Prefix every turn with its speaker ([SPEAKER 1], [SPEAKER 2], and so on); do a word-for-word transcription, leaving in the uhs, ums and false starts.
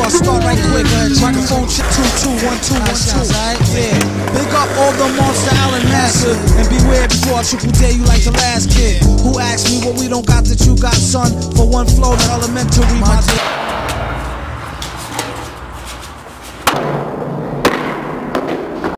[SPEAKER 1] I'll start right quick. Microphone check two two one two one two. Yeah. Big up all the Monster Allen massive. And beware before I triple dare you like the last kid who asked me what we don't got that you got, son. For one flow, the elementary, my dear.